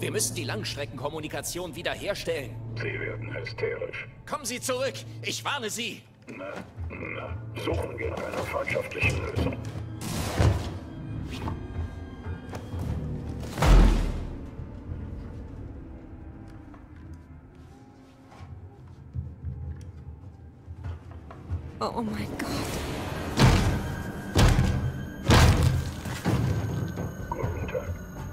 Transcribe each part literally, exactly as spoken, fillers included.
Wir müssen die Langstreckenkommunikation wiederherstellen. Sie werden hysterisch. Kommen Sie zurück! Ich warne Sie! Na, na, suchen wir nach einer freundschaftlichen Lösung. Oh, oh mein Gott. Guten Tag.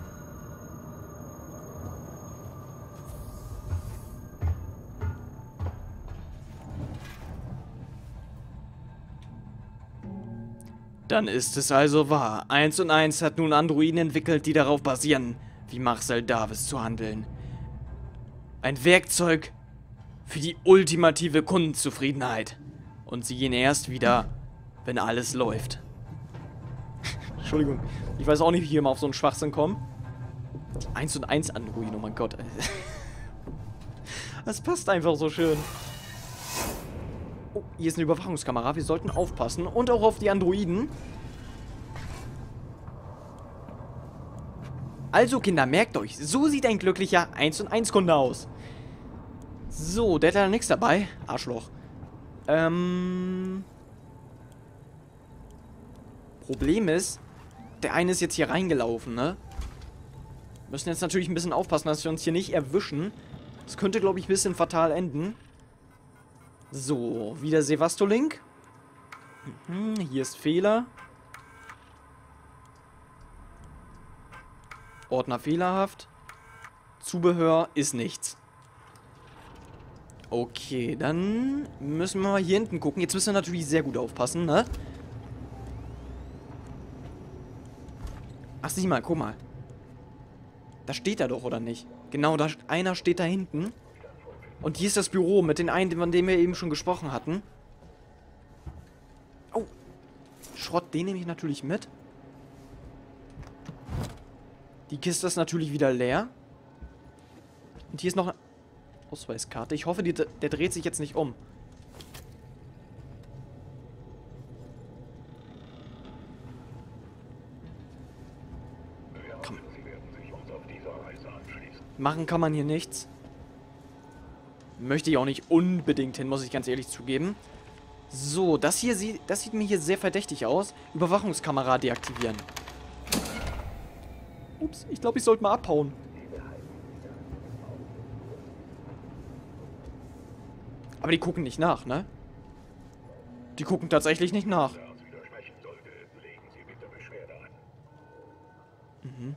Dann ist es also wahr. Eins und eins hat nun Androiden entwickelt, die darauf basieren, wie Marcel Davis zu handeln. Ein Werkzeug für die ultimative Kundenzufriedenheit. Und sie gehen erst wieder, wenn alles läuft. Entschuldigung, ich weiß auch nicht, wie ich hier mal auf so einen Schwachsinn komme. eins und eins Androiden, oh mein Gott. Das passt einfach so schön. Oh, hier ist eine Überwachungskamera. Wir sollten aufpassen. Und auch auf die Androiden. Also, Kinder, merkt euch. So sieht ein glücklicher eins und eins Kunde aus. So, der hat da nichts dabei. Arschloch. Ähm... Problem ist, der eine ist jetzt hier reingelaufen, ne? Müssen jetzt natürlich ein bisschen aufpassen, dass wir uns hier nicht erwischen. Das könnte, glaube ich, ein bisschen fatal enden. So, wieder Sevastolink. Mhm, hier ist Fehler. Ordner fehlerhaft. Zubehör ist nichts. Okay, dann müssen wir mal hier hinten gucken. Jetzt müssen wir natürlich sehr gut aufpassen, ne? Ach, sieh mal, guck mal. Da steht er doch, oder nicht? Genau, da einer steht da hinten. Und hier ist das Büro mit den einen, von dem wir eben schon gesprochen hatten. Oh. Schrott, den nehme ich natürlich mit. Die Kiste ist natürlich wieder leer. Und hier ist noch eine Ausweiskarte. Ich hoffe, die, der dreht sich jetzt nicht um. Komm. Machen kann man hier nichts. Möchte ich auch nicht unbedingt hin, muss ich ganz ehrlich zugeben. So, das hier sieht, das sieht mir hier sehr verdächtig aus. Überwachungskamera deaktivieren. Ups, ich glaube, ich sollte mal abhauen. Aber die gucken nicht nach, ne? Die gucken tatsächlich nicht nach. Mhm.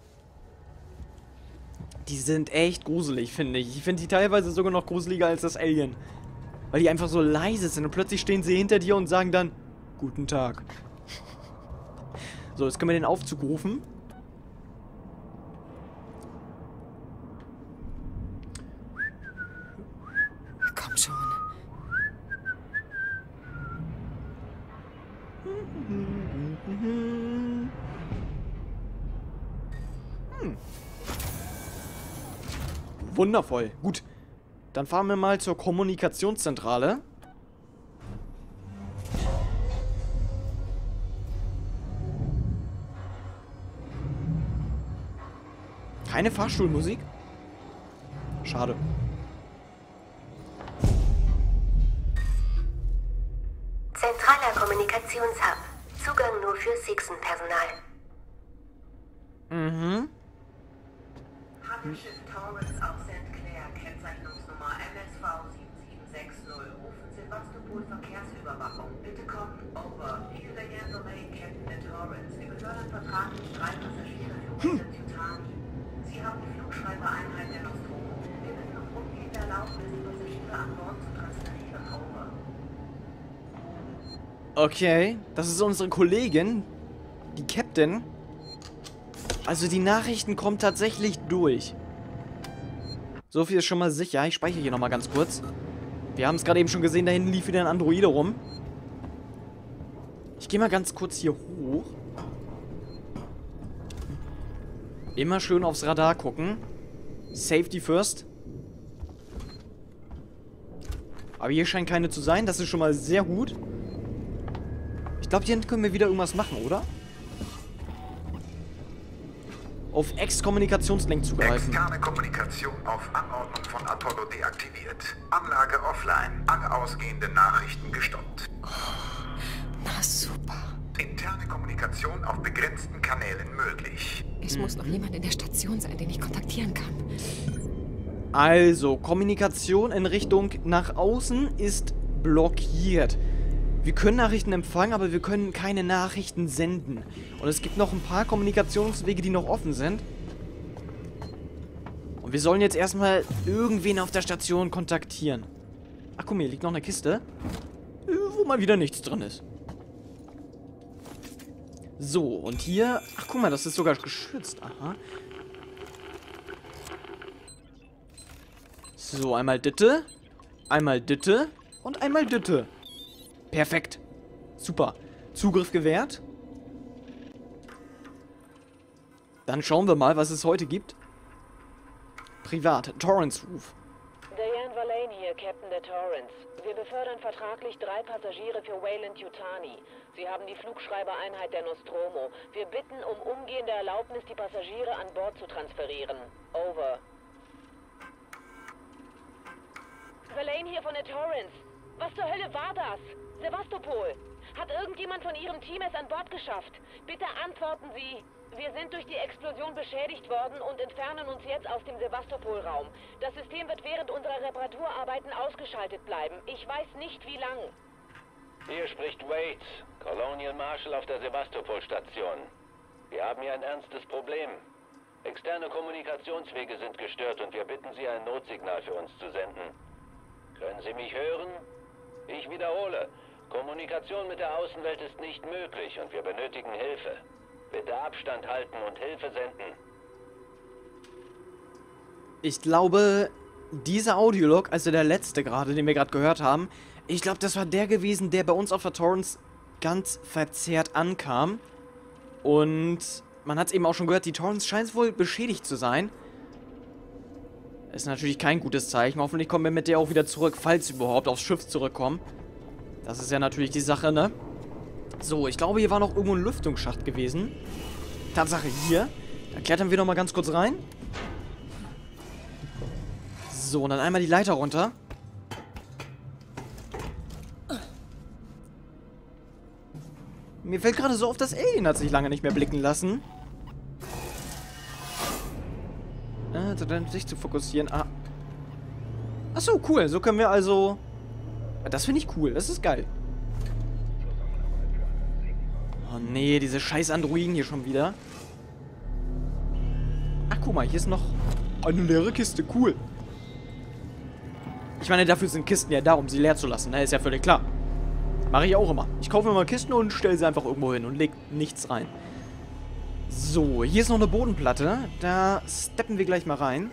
Die sind echt gruselig, finde ich. Ich finde die teilweise sogar noch gruseliger als das Alien. Weil die einfach so leise sind und plötzlich stehen sie hinter dir und sagen dann, guten Tag. So, jetzt können wir den Aufzug rufen. Komm schon. Hm. Wundervoll. Gut. Dann fahren wir mal zur Kommunikationszentrale. Keine Fahrstuhlmusik? Schade. Zentraler Kommunikationshub. Zugang nur für Sixen-Personal. Mhm. Handelsschiff Taurus auf Saint Clair, Kennzeichnungsnummer M S V sieben sieben sechs null. Rufen Sevastopol Verkehrsüberwachung. Bitte kommen. Over. Hier der Domain, Captain Taurus. Wir behören Vertrag mit drei Passagiere für hundert Titani. Sie haben die Flugschreibereinheit der Nostromo. Wir bitten um umgehende Erlaubnis, die Passagiere an Bord zu transferieren. Over. Okay, das ist unsere Kollegin, die Captain. Also die Nachrichten kommen tatsächlich durch. So viel ist schon mal sicher. Ich speichere hier nochmal ganz kurz. Wir haben es gerade eben schon gesehen, da hinten lief wieder ein Androide rum. Ich gehe mal ganz kurz hier hoch. Immer schön aufs Radar gucken. Safety first. Aber hier scheint keine zu sein. Das ist schon mal sehr gut. Ich glaube, hier hinten können wir wieder irgendwas machen, oder? auf Exkommunikationslink zugreifen. Externe Kommunikation auf Anordnung von Apollo deaktiviert. Anlage offline. Alle ausgehenden Nachrichten gestoppt. Na super. Interne Kommunikation auf begrenzten Kanälen möglich. Es muss noch jemand in der Station sein, den ich kontaktieren kann. Also, Kommunikation in Richtung nach außen ist blockiert. Wir können Nachrichten empfangen, aber wir können keine Nachrichten senden. Und es gibt noch ein paar Kommunikationswege, die noch offen sind. Und wir sollen jetzt erstmal irgendwen auf der Station kontaktieren. Ach, guck mal, hier liegt noch eine Kiste, wo mal wieder nichts drin ist. So, und hier... Ach, guck mal, das ist sogar geschützt. Aha. So, einmal Ditte, einmal Ditte und einmal Ditte. Perfekt. Super. Zugriff gewährt. Dann schauen wir mal, was es heute gibt. Privat. Torrance Roof. Diane Verlaine hier, Captain der Torrance. Wir befördern vertraglich drei Passagiere für Wayland Yutani. Sie haben die Flugschreibereinheit der Nostromo. Wir bitten um umgehende Erlaubnis, die Passagiere an Bord zu transferieren. Over. Verlaine hier von der Torrance. Was zur Hölle war das? Sevastopol. Hat irgendjemand von Ihrem Team es an Bord geschafft? Bitte antworten Sie. Wir sind durch die Explosion beschädigt worden und entfernen uns jetzt aus dem Sevastopol-Raum. Das System wird während unserer Reparaturarbeiten ausgeschaltet bleiben. Ich weiß nicht, wie lang. Hier spricht Wade, Colonial Marshal auf der Sevastopol-Station. Wir haben hier ein ernstes Problem. Externe Kommunikationswege sind gestört und wir bitten Sie, ein Notsignal für uns zu senden. Können Sie mich hören? Ich wiederhole. Kommunikation mit der Außenwelt ist nicht möglich und wir benötigen Hilfe. Bitte Abstand halten und Hilfe senden. Ich glaube, dieser Audiolog, also der letzte gerade, den wir gerade gehört haben, ich glaube, das war der gewesen, der bei uns auf der Torrance ganz verzerrt ankam. Und man hat es eben auch schon gehört, die Torrance scheint wohl beschädigt zu sein. Ist natürlich kein gutes Zeichen. Hoffentlich kommen wir mit der auch wieder zurück, falls wir überhaupt aufs Schiff zurückkommen. Das ist ja natürlich die Sache, ne? So, ich glaube, hier war noch irgendwo ein Lüftungsschacht gewesen. Tatsache hier. Da klettern wir nochmal ganz kurz rein. So, und dann einmal die Leiter runter. Mir fällt gerade so auf, das Alien hat sich lange nicht mehr blicken lassen. Äh, dann sich zu fokussieren. Ah. Achso, cool. So können wir also... Das finde ich cool. Das ist geil. Oh nee, diese scheiß Androiden hier schon wieder. Ach, guck mal, hier ist noch eine leere Kiste. Cool. Ich meine, dafür sind Kisten ja da, um sie leer zu lassen. Ne? Ist ja völlig klar. Mache ich auch immer. Ich kaufe mir mal Kisten und stelle sie einfach irgendwo hin und lege nichts rein. So, hier ist noch eine Bodenplatte. Da steppen wir gleich mal rein.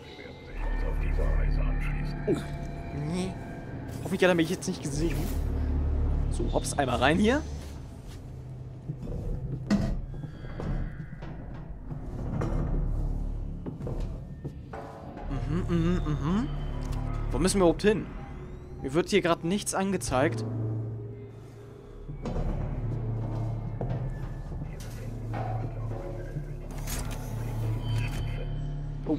Oh. Nee. Hoffentlich hat er mich jetzt nicht gesehen. So, hops, einmal rein hier. Mhm, mhm, mhm. Wo müssen wir überhaupt hin? Mir wird hier gerade nichts angezeigt. Oh.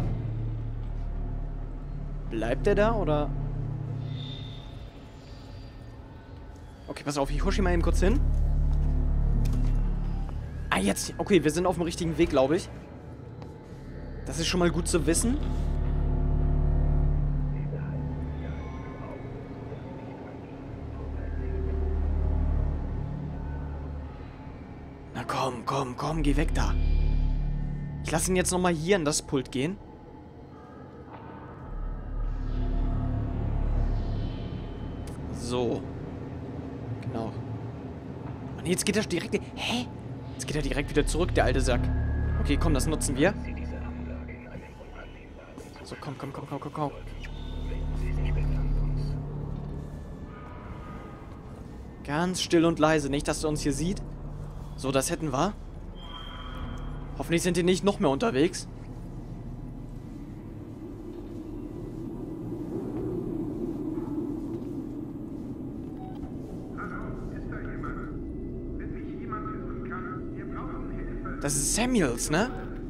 Bleibt der da, oder? Okay, pass auf, ich husche mal eben kurz hin. Ah, jetzt. Okay, wir sind auf dem richtigen Weg, glaube ich. Das ist schon mal gut zu wissen. Na komm, komm, komm, geh weg da. Ich lasse ihn jetzt nochmal hier an das Pult gehen. So. Genau. Und jetzt geht er direkt... Hä? Jetzt geht er direkt wieder zurück, der alte Sack. Okay, komm, das nutzen wir. So, komm, komm, komm, komm, komm, komm. Ganz still und leise. Nicht, dass er uns hier sieht. So, das hätten wir. Hoffentlich sind die nicht noch mehr unterwegs. Das ist Samuels, ne?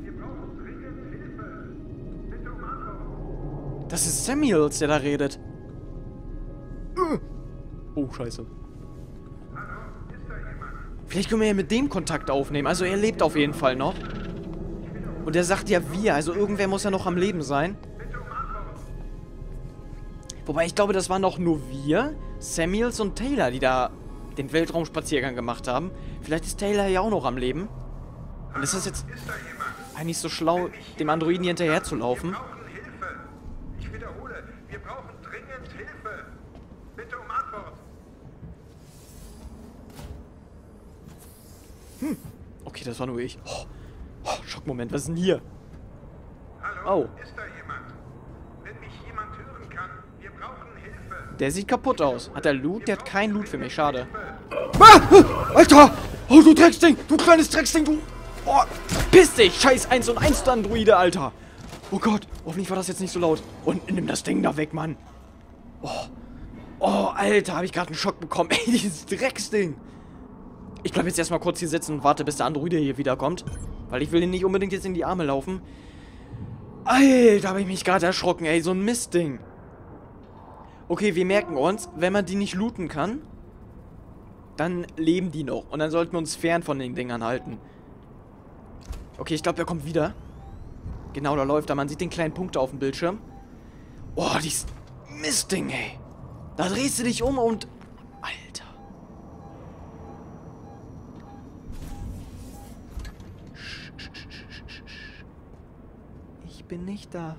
Das ist Samuels, der da redet. Oh, scheiße. Vielleicht können wir ja mit dem Kontakt aufnehmen. Also er lebt auf jeden Fall noch. Und er sagt ja wir. Also irgendwer muss ja noch am Leben sein. Wobei ich glaube, das waren doch nur wir, Samuels und Taylor, die da den Weltraumspaziergang gemacht haben. Vielleicht ist Taylor ja auch noch am Leben. Und ist das jetzt eigentlich so schlau, dem Androiden hier hinterher zu laufen? Ich wiederhole, wir brauchen dringend Hilfe. Bitte um Antwort. Hm. Okay, das war nur ich. Oh, oh, Schockmoment, was ist denn hier? Hallo? Oh. Ist da jemand? Wenn mich jemand hören kann, wir brauchen Hilfe. Der sieht kaputt aus. Hat er Loot? Der hat keinen Loot für mich, schade. Ah, Alter! Oh, du Drecksding! Du kleines Drecksding, du! Oh, piss dich! Scheiß eins und eins Androide, Alter! Oh Gott, hoffentlich war das jetzt nicht so laut. Und nimm das Ding da weg, Mann. Oh, oh Alter, habe ich gerade einen Schock bekommen. Ey, dieses Drecksding. Ich bleib jetzt erstmal kurz hier sitzen und warte, bis der Androide hier wiederkommt. Weil ich will ihn nicht unbedingt jetzt in die Arme laufen. Alter, habe ich mich gerade erschrocken, ey. So ein Mistding. Okay, wir merken uns, wenn man die nicht looten kann, dann leben die noch. Und dann sollten wir uns fern von den Dingern halten. Okay, ich glaube, er kommt wieder. Genau, da läuft er. Man sieht den kleinen Punkt auf dem Bildschirm. Oh, dieses Mistding, ey. Da drehst du dich um und... Alter. Ich bin nicht da.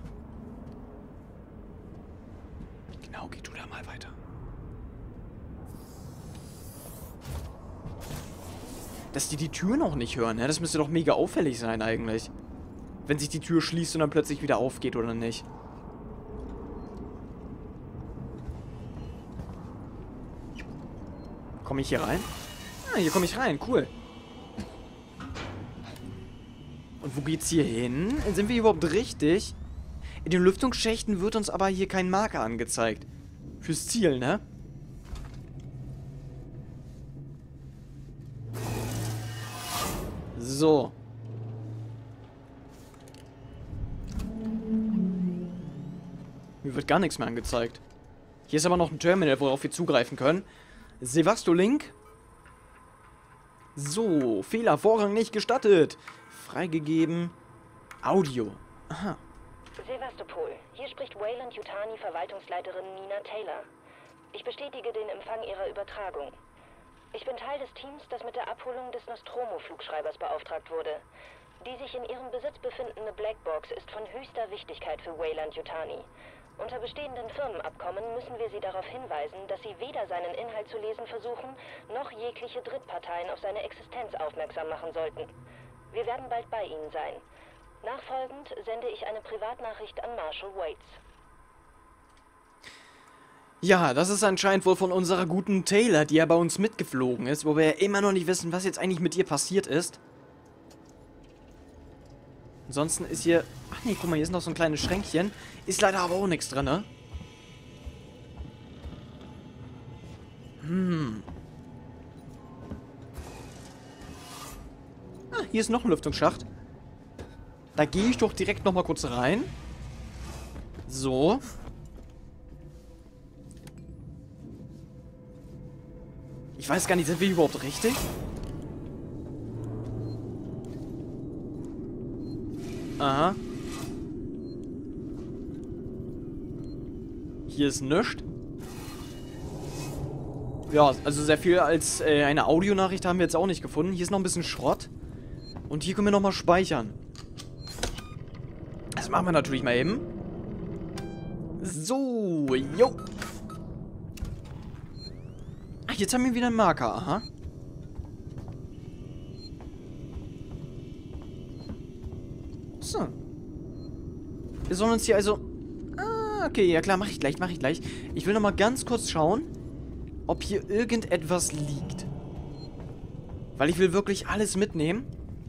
Genau, geh du da mal weiter. Dass die die Tür noch nicht hören, ne? Das müsste doch mega auffällig sein eigentlich. Wenn sich die Tür schließt und dann plötzlich wieder aufgeht, oder nicht? Komme ich hier rein? Ah, hier komme ich rein. Cool. Und wo geht's hier hin? Sind wir überhaupt richtig? In den Lüftungsschächten wird uns aber hier kein Marker angezeigt. Fürs Ziel, ne? So. Mir wird gar nichts mehr angezeigt. Hier ist aber noch ein Terminal, worauf wir zugreifen können. Sevastolink. So, Fehler, Vorrang nicht gestattet. Freigegeben. Audio. Aha. Sevastopol, hier spricht Weyland Yutani, Verwaltungsleiterin Nina Taylor. Ich bestätige den Empfang Ihrer Übertragung. Ich bin Teil des Teams, das mit der Abholung des Nostromo-Flugschreibers beauftragt wurde. Die sich in ihrem Besitz befindende Blackbox ist von höchster Wichtigkeit für Weyland Yutani. Unter bestehenden Firmenabkommen müssen wir Sie darauf hinweisen, dass Sie weder seinen Inhalt zu lesen versuchen, noch jegliche Drittparteien auf seine Existenz aufmerksam machen sollten. Wir werden bald bei Ihnen sein. Nachfolgend sende ich eine Privatnachricht an Marshal Waits. Ja, das ist anscheinend wohl von unserer guten Taylor, die ja bei uns mitgeflogen ist, wo wir ja immer noch nicht wissen, was jetzt eigentlich mit ihr passiert ist. Ansonsten ist hier... Ach nee, guck mal, hier ist noch so ein kleines Schränkchen. Ist leider aber auch nichts drin, ne? Hm. Ah, hier ist noch ein Lüftungsschacht. Da gehe ich doch direkt nochmal kurz rein. So. Ich weiß gar nicht, sind wir überhaupt richtig? Aha. Hier ist nichts. Ja, also sehr viel als äh, eine Audionachricht haben wir jetzt auch nicht gefunden. Hier ist noch ein bisschen Schrott. Und hier können wir nochmal speichern. Das machen wir natürlich mal eben. So, jo. Ach, jetzt haben wir wieder einen Marker, aha. So. Wir sollen uns hier also... Ah, okay, ja klar, mache ich gleich, mache ich gleich. Ich will nochmal ganz kurz schauen, ob hier irgendetwas liegt. Weil ich will wirklich alles mitnehmen.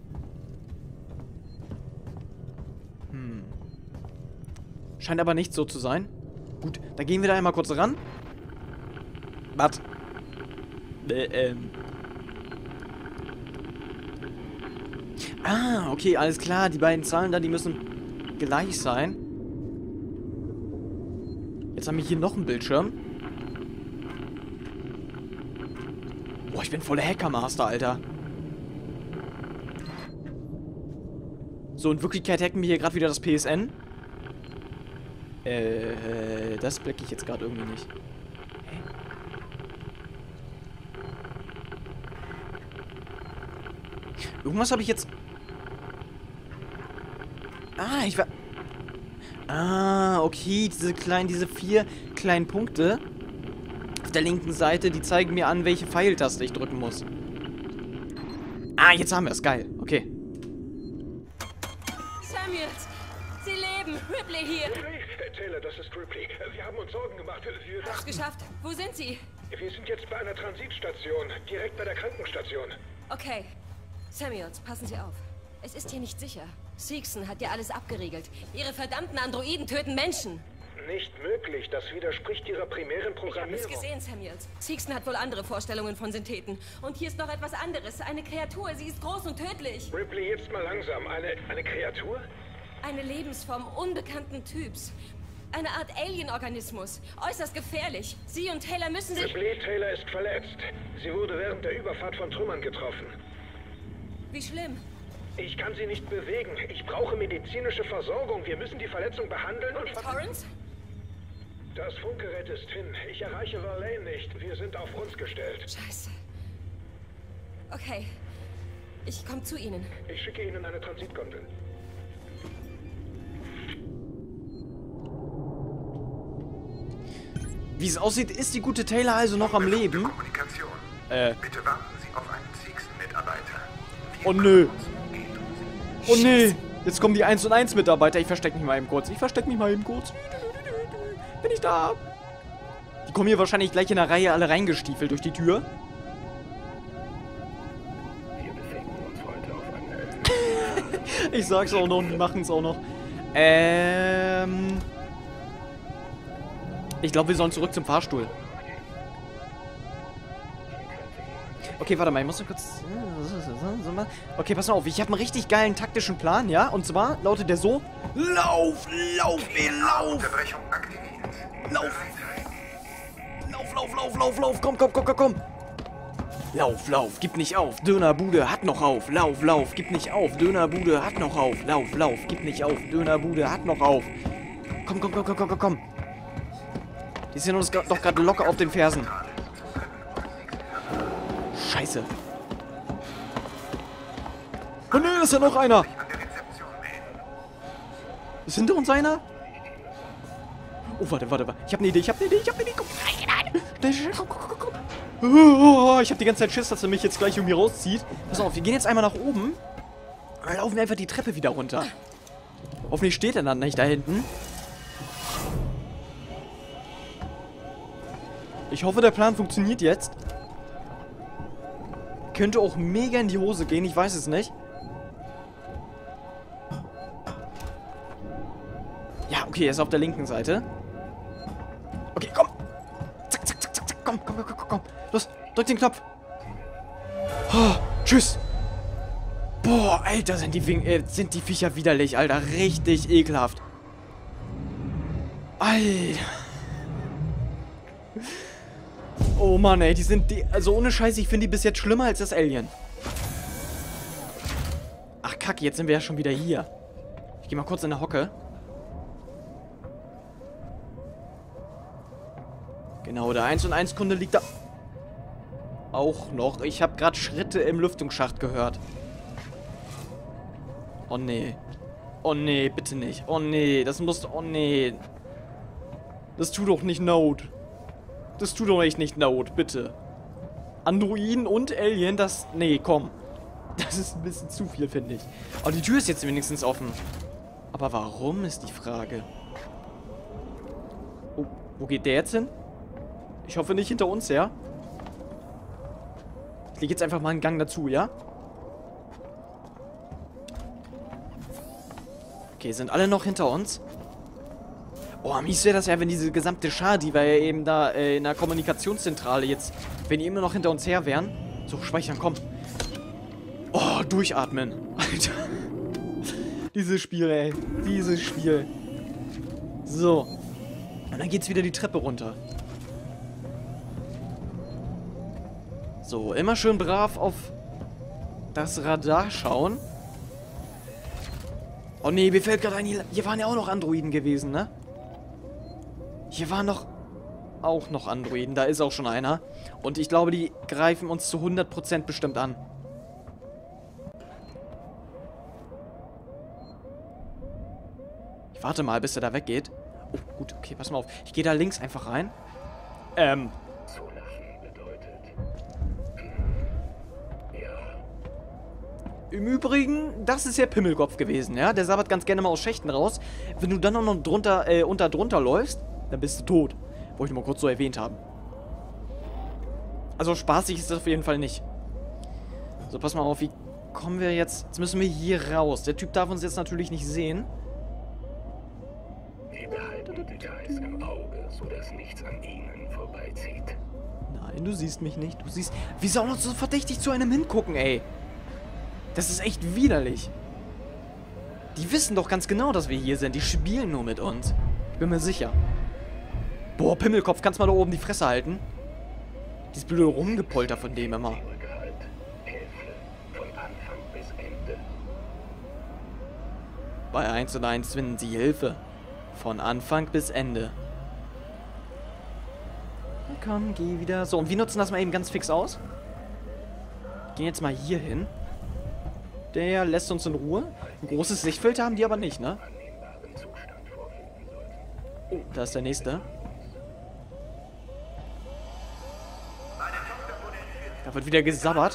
Hm. Scheint aber nicht so zu sein. Gut, da gehen wir da einmal kurz ran. Was? Äh, ähm... Ah, okay, alles klar. Die beiden Zahlen da, die müssen gleich sein. Jetzt haben wir hier noch einen Bildschirm. Boah, ich bin voller Hackermaster, Alter. So, in Wirklichkeit hacken wir hier gerade wieder das P S N. Äh, das blicke ich jetzt gerade irgendwie nicht. Hä? Irgendwas habe ich jetzt... Ah, ich war... Ah, okay, diese kleinen, diese vier kleinen Punkte auf der linken Seite, die zeigen mir an, welche Pfeiltaste ich drücken muss. Ah, jetzt haben wir es. Geil. Okay. Samuels, Sie leben. Ripley hier. Ripley? Taylor, das ist Ripley. Wir haben uns Sorgen gemacht. Wir Hab's dachten, geschafft. Wo sind Sie? wir sind jetzt bei einer Transitstation, direkt bei der Krankenstation. Okay. Samuels, passen Sie auf. Es ist hier nicht sicher. Seegson hat ja alles abgeriegelt. Ihre verdammten Androiden töten Menschen. Nicht möglich. Das widerspricht ihrer primären Ich habe es Programmierung. gesehen, Samuels. Seegson hat wohl andere Vorstellungen von Syntheten. Und hier ist noch etwas anderes. Eine Kreatur. Sie ist groß und tödlich. Ripley, jetzt mal langsam. Eine, eine Kreatur? Eine Lebensform unbekannten Typs. Eine Art Alien-Organismus. Äußerst gefährlich. Sie und Taylor müssen sich... Ripley, Taylor ist verletzt. Sie wurde während der Überfahrt von Trümmern getroffen. Wie schlimm. Ich kann sie nicht bewegen. Ich brauche medizinische Versorgung. Wir müssen die Verletzung behandeln und... ver- Torrance? Das Funkgerät ist hin. Ich erreiche Verlaine nicht. Wir sind auf uns gestellt. Scheiße. Okay. Ich komme zu Ihnen. Ich schicke Ihnen eine Transitgondel. Wie es aussieht, ist die gute Taylor also noch am Leben. Kommunikation. Äh. Bitte warten Sie auf einen Seegson-Mitarbeiter. Oh nö. Oh nee. Jetzt kommen die eins und eins Mitarbeiter. Ich verstecke mich mal eben kurz. Ich verstecke mich mal eben kurz. Bin ich da? Die kommen hier wahrscheinlich gleich in der Reihe alle reingestiefelt durch die Tür. Wir befinden uns heute auf einer... Ich sag's auch noch, die machen's auch noch. Ähm... Ich glaube, wir sollen zurück zum Fahrstuhl. Okay, warte mal, ich muss noch kurz... Okay, pass mal auf, ich habe einen richtig geilen taktischen Plan, ja? Und zwar lautet der so... Lauf, lauf, ey, lauf! Unterbrechung aktiviert. Lauf! Lauf, lauf, lauf, lauf, lauf! Komm, komm, komm, komm, komm! Lauf, lauf, gib nicht auf! Dönerbude hat noch auf! Lauf, lauf, gib nicht auf! Dönerbude hat noch auf! Lauf, lauf, gib nicht auf! Dönerbude hat noch auf! Komm, komm, komm, komm, komm, komm, komm! Die sind uns doch gerade locker auf den Fersen. Scheiße. Oh ne, ist ja noch einer! An der Rezeption melden. Ist hinter uns einer? Oh, warte, warte, warte. Ich hab eine Idee, ich hab eine Idee, ich hab eine Idee. Komm, schnell, schnell, komm, komm, komm, komm. Oh, ich hab die ganze Zeit Schiss, dass er mich jetzt gleich irgendwie rauszieht. Pass auf, wir gehen jetzt einmal nach oben. Und dann laufen wir einfach die Treppe wieder runter. Hoffentlich steht er dann nicht da hinten. Ich hoffe, der Plan funktioniert jetzt. Könnte auch mega in die Hose gehen, ich weiß es nicht. Ja, okay, er ist auf der linken Seite. Okay, komm. Zack, zack, zack, zack, zack. Komm, komm, komm, komm, komm. Los, drück den Knopf. Oh, tschüss. Boah, Alter, sind die, Wing äh, sind die Viecher widerlich, Alter. Richtig ekelhaft. Alter. Oh Mann, ey, die sind die... Also ohne Scheiß, ich finde die bis jetzt schlimmer als das Alien. Ach, Kacke, jetzt sind wir ja schon wieder hier. Ich gehe mal kurz in der Hocke. Genau, der eins und eins Kunde liegt da... Auch noch. Ich habe gerade Schritte im Lüftungsschacht gehört. Oh nee. Oh nee, bitte nicht. Oh nee, das muss... Oh nee. Das tut doch nicht Not. Das tut doch echt nicht Not, bitte. Androiden und Alien, das... Nee, komm. Das ist ein bisschen zu viel, finde ich. Aber die Tür ist jetzt wenigstens offen. Aber warum, ist die Frage. Oh, wo geht der jetzt hin? Ich hoffe nicht hinter uns, ja? Ich lege jetzt einfach mal einen Gang dazu, ja? Okay, sind alle noch hinter uns? Oh, mies wäre das ja, wenn diese gesamte Schar, die wir ja eben da äh, in der Kommunikationszentrale jetzt, wenn die immer noch hinter uns her wären. So, speichern, komm. Oh, durchatmen. Alter. Dieses Spiel, ey. Dieses Spiel. So. Und dann geht's wieder die Treppe runter. So, immer schön brav auf das Radar schauen. Oh nee, mir fällt gerade ein, hier, hier waren ja auch noch Androiden gewesen, ne? Hier waren noch auch noch Androiden, da ist auch schon einer. Und ich glaube, die greifen uns zu hundert Prozent bestimmt an. Ich warte mal, bis er da weggeht. Oh, gut, okay, pass mal auf. Ich gehe da links einfach rein. Ähm. Im Übrigen, das ist ja Pimmelkopf gewesen, ja? Der sabbert ganz gerne mal aus Schächten raus. Wenn du dann auch noch drunter, äh, unter drunter läufst, dann bist du tot. Wollte ich mal kurz so erwähnt haben. Also spaßig ist das auf jeden Fall nicht. So, pass mal auf, wie kommen wir jetzt... Jetzt müssen wir hier raus. Der Typ darf uns jetzt natürlich nicht sehen. Wir behalten Details im Auge, sodass nichts an ihnen vorbeizieht. Nein, du siehst mich nicht. Du siehst... Wie soll uns so verdächtig zu einem hingucken, ey? Das ist echt widerlich. Die wissen doch ganz genau, dass wir hier sind. Die spielen nur mit uns. Ich bin mir sicher. Boah, Pimmelkopf, kannst mal da oben die Fresse halten? Dieses blöde Rumgepolter von dem immer. Bei eins und eins finden sie Hilfe. Von Anfang bis Ende. Komm, geh wieder. So, und wir nutzen das mal eben ganz fix aus. Gehen jetzt mal hier hin. Der lässt uns in Ruhe. Ein großes Sichtfeld haben die aber nicht, ne? Oh, da ist der nächste. Da wird wieder gesabbert.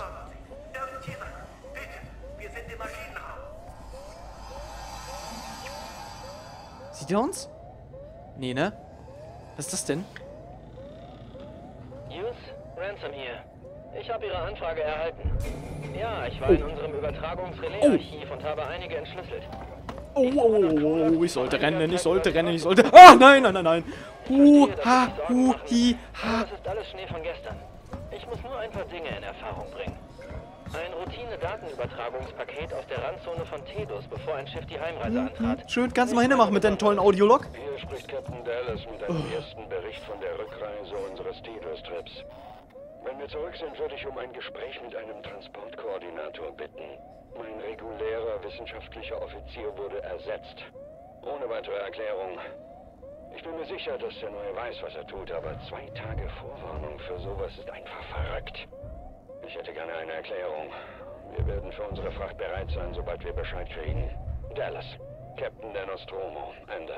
Sieht er uns? Nee, ne? Was ist das denn? Hughes, Ransom hier. Ich habe Ihre Anfrage erhalten. Ja, ich war oh. in unserem Übertragungsrelais-Archiv oh. und habe einige entschlüsselt. Oh, oh, oh, oh, ich sollte rennen, ich sollte rennen, ich sollte... Ah, nein, nein, nein, nein. Hu, ha, hu, hi, ha. Das ist alles Schnee von gestern. Ich muss nur ein paar Dinge in Erfahrung bringen. Ein Routine-Datenübertragungspaket aus der Randzone von Tedus, bevor ein Schiff die Heimreise antrat. Schön, kannst du mal hinmachen mit deinem tollen Audiolog? Hier spricht Captain Dallas mit einem oh. ersten Bericht von der Rückreise unseres Tedus-Trips. Wenn wir zurück sind, würde ich um ein Gespräch mit einem Transportkoordinator bitten. Mein regulärer wissenschaftlicher Offizier wurde ersetzt. Ohne weitere Erklärung. Ich bin mir sicher, dass der Neue weiß, was er tut, aber zwei Tage Vorwarnung für sowas ist einfach verrückt. Ich hätte gerne eine Erklärung. Wir werden für unsere Fracht bereit sein, sobald wir Bescheid kriegen. Dallas, Captain der Nostromo, Ende.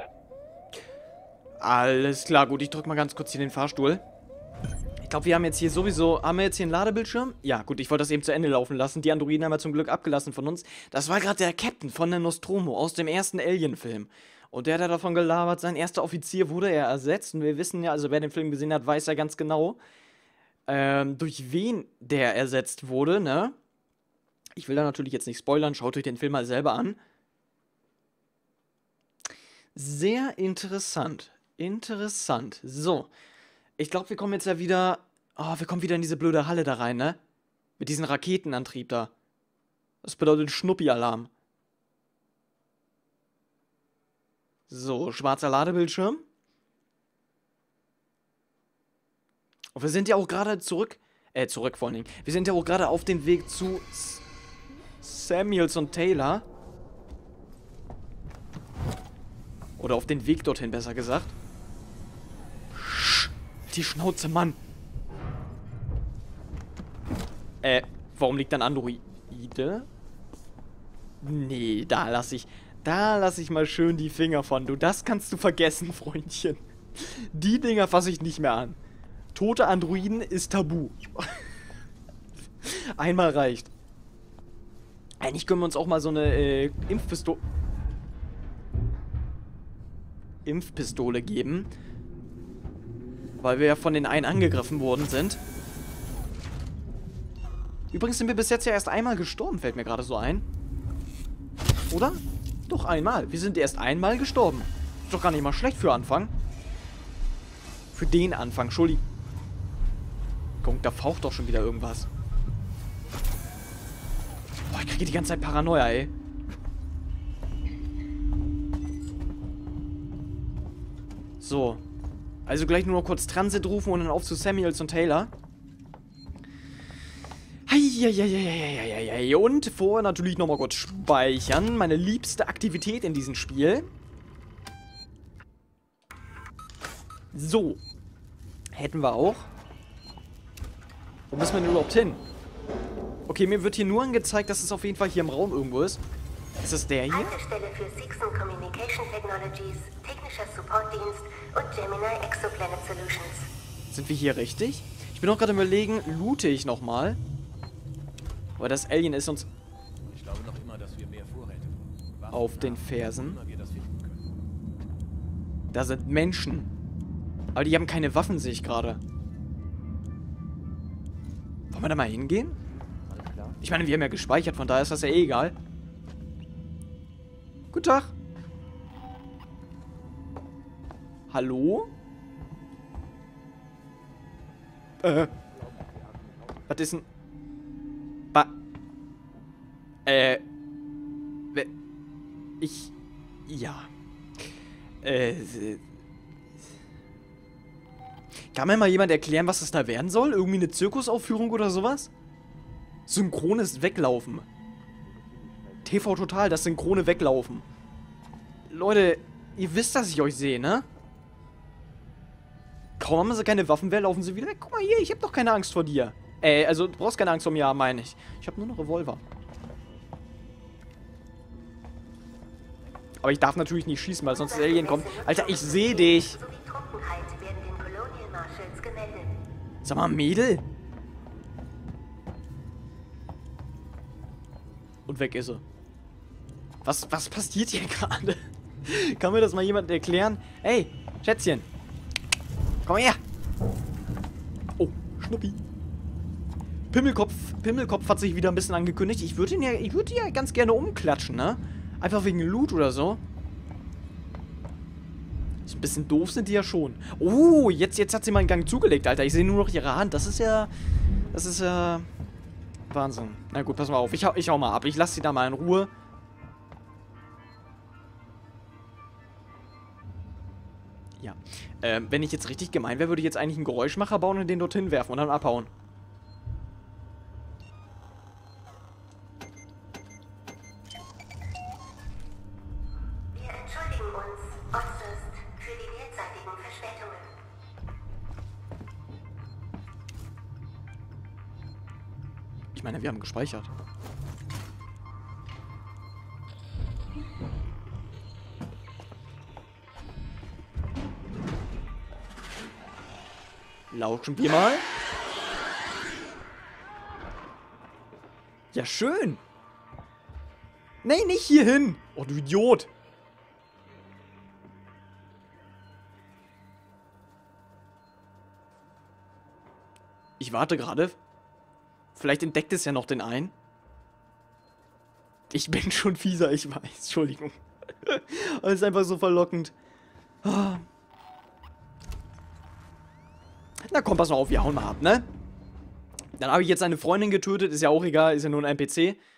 Alles klar, gut, ich drück mal ganz kurz hier den Fahrstuhl. Ich glaube, wir haben jetzt hier sowieso... Haben wir jetzt hier einen Ladebildschirm? Ja, gut, ich wollte das eben zu Ende laufen lassen. Die Androiden haben wir zum Glück abgelassen von uns. Das war gerade der Captain von der Nostromo aus dem ersten Alien-Film. Und der hat davon gelabert, sein erster Offizier wurde er ersetzt. Und wir wissen ja, also wer den Film gesehen hat, weiß ja ganz genau, ähm, durch wen der ersetzt wurde, ne? Ich will da natürlich jetzt nicht spoilern, schaut euch den Film mal selber an. Sehr interessant. Interessant. So. Ich glaube, wir kommen jetzt ja wieder... Oh, wir kommen wieder in diese blöde Halle da rein, ne? Mit diesem Raketenantrieb da. Das bedeutet Schnuppi-Alarm. So, schwarzer Ladebildschirm. Und wir sind ja auch gerade zurück... Äh, zurück vor allen Dingen. Wir sind ja auch gerade auf dem Weg zu... S Samuels und Taylor. Oder auf den Weg dorthin, besser gesagt. Die Schnauze, Mann. Äh, warum liegt dann Androide? Nee, da lasse ich... Da lasse ich mal schön die Finger von. Du, das kannst du vergessen, Freundchen. Die Dinger fasse ich nicht mehr an. Tote Androiden ist tabu. Einmal reicht. Eigentlich können wir uns auch mal so eine äh, Impfpistole... Impfpistole geben. Weil wir ja von den einen angegriffen worden sind. Übrigens sind wir bis jetzt ja erst einmal gestorben, fällt mir gerade so ein. Oder? Doch, einmal. Wir sind erst einmal gestorben. Ist doch gar nicht mal schlecht für Anfang. Für den Anfang, Entschuldigung. Da faucht doch schon wieder irgendwas. Boah, ich kriege die ganze Zeit Paranoia, ey. So. Also gleich nur noch kurz Transit rufen und dann auf zu Samuels und Taylor. Heieieiei. Und vorher natürlich nochmal kurz speichern. Meine liebste Aktivität in diesem Spiel. So. Hätten wir auch. Wo müssen wir denn überhaupt hin? Okay, mir wird hier nur angezeigt, dass es auf jeden Fall hier im Raum irgendwo ist. Ist das der hier? Haltestelle für Seegson Communication Technologies, technischer Supportdienst und Gemini Exoplanet Solutions. Sind wir hier richtig? Ich bin auch gerade überlegen, loote ich nochmal? Aber das Alien ist uns Ich glaube noch immer, dass wir mehr Vorräte brauchen. auf den Fersen. Immer wir das finden können. Da sind Menschen. Aber die haben keine Waffen, sehe ich gerade. Wollen wir da mal hingehen? Ich meine, wir haben ja gespeichert, von daher ist das ja eh egal. Guten Tag. Hallo? Äh. Was ist denn... Ba... Äh... Ich... Ja. Äh... Kann mir mal jemand erklären, was das da werden soll? Irgendwie eine Zirkusaufführung oder sowas? Synchrones Weglaufen. T V Total, das synchrone Weglaufen. Leute, ihr wisst, dass ich euch sehe, ne? Kaum haben sie keine Waffen mehr, laufen sie wieder weg. Guck mal hier, ich hab doch keine Angst vor dir. Äh, also du brauchst keine Angst vor mir, meine ich. Ich habe nur noch Revolver. Aber ich darf natürlich nicht schießen, weil sonst das Alien kommt. Alter, ich sehe dich. Sowie Trunkenheit werden den Colonial Marshals gemeldet. Sag mal, Mädel. Und weg ist sie. Was, was passiert hier gerade? Kann mir das mal jemand erklären? Hey, Schätzchen. Komm her. Oh, Schnuppi. Pimmelkopf, Pimmelkopf hat sich wieder ein bisschen angekündigt. Ich würde ihn ja, ich würde ja ganz gerne umklatschen, ne? Einfach wegen Loot oder so. So ein bisschen doof sind die ja schon. Oh, jetzt, jetzt hat sie mal einen Gang zugelegt, Alter. Ich sehe nur noch ihre Hand. Das ist ja... Das ist ja... Wahnsinn. Na gut, pass mal auf. Ich hau, ich hau mal ab. Ich lasse sie da mal in Ruhe. Ja. Ähm, wenn ich jetzt richtig gemein wäre, würde ich jetzt eigentlich einen Geräuschmacher bauen und den dorthin werfen und dann abhauen. Wir entschuldigen uns äußerst für die derzeitigen Verspätungen. Ich meine, wir haben gespeichert. Lauschen wir mal. Ja, schön. Nee, nicht hier hin. Oh, du Idiot. Ich warte gerade. Vielleicht entdeckt es ja noch den einen. Ich bin schon fieser, ich weiß. Entschuldigung. Das ist einfach so verlockend. Na komm, pass mal auf, wir hauen mal ab, ne? Dann habe ich jetzt eine Freundin getötet, ist ja auch egal, ist ja nur ein N P C.